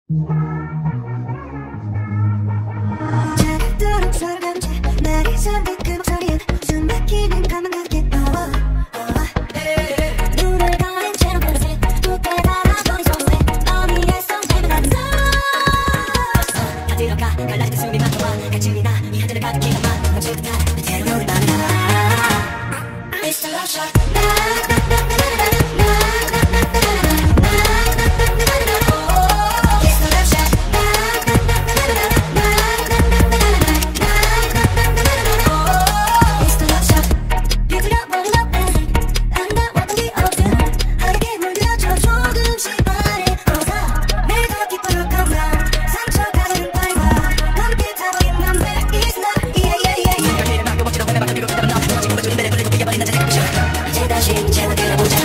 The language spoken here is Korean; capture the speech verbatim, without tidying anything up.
자극도록 서로감지 나를 잠든 그 목소리엔 숨 막히는 감은 그게 oh, oh. 눈을 가린 채로 그릇에 두께 달아버린 손에 어미의 손잡이 같아 다 들어가 갈라진 숨이 막혀와 갈증이나 이 하늘을 가득히 감아 멈출 듯한 그대로 노를 따르라 It's the love shot 이제 다시 제대로 보자